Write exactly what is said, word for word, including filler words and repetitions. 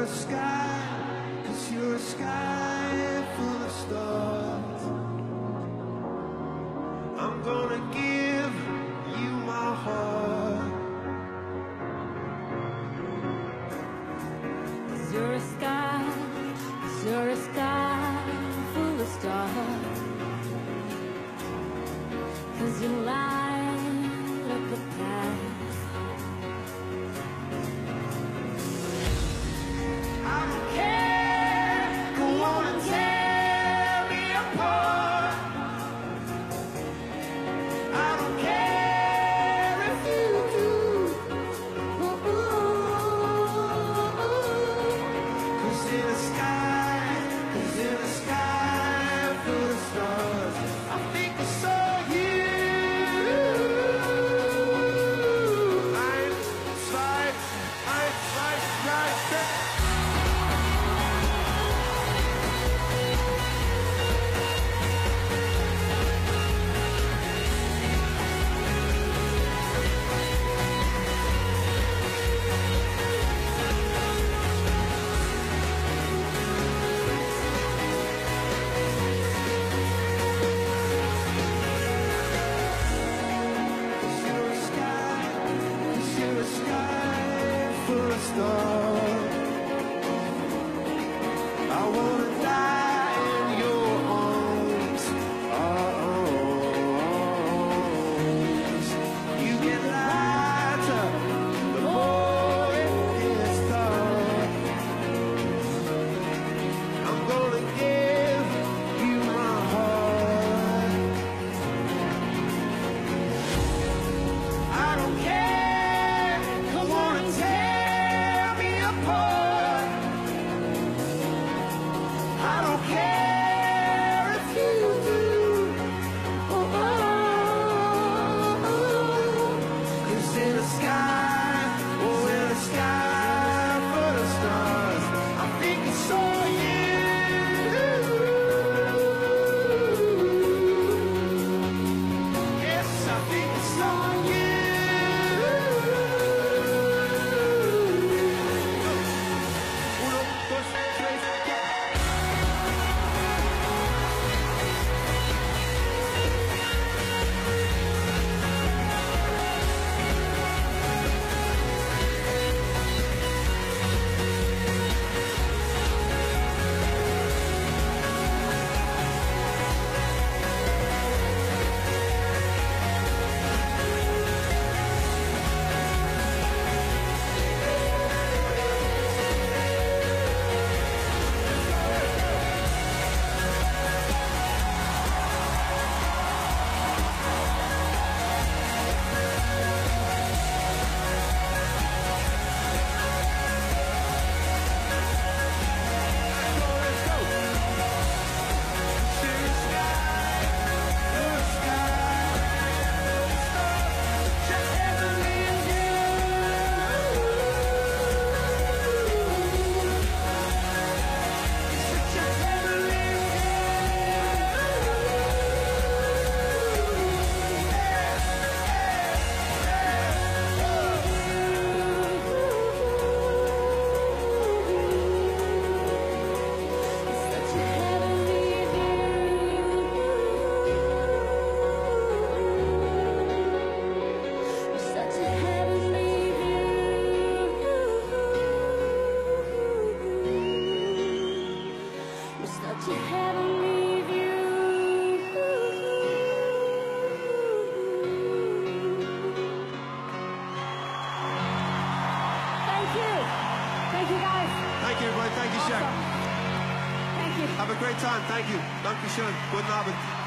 sky, 'cause you're a sky full of stars. I'm gonna give you my heart. 'Cause you're a sky, 'cause you're a sky full of stars. 'Cause you light up the path. I don't care, go on and tear me apart. I don't care if you do. Ooh, ooh, ooh. 'Cause in the sky, 'cause in the sky full of stars, I think I saw you. Ein, zwei, eins, zwei, drei, vier. I wanna die in your arms, arms. You get lighter the more it gets dark. I'm gonna give you my heart. I don't care, come on and tear me apart. I don't care if you do. Oh, oh, oh. 'Cause in the sky, oh, in the sky full of stars, I think I saw you. Yes, I think I saw you. Uno, dos, tres, cuatro. Thank you, guys. Thank you, everybody. Thank you, Shaq. Awesome. Thank you. Have a great time. Thank you. Dankeschön. Guten Abend.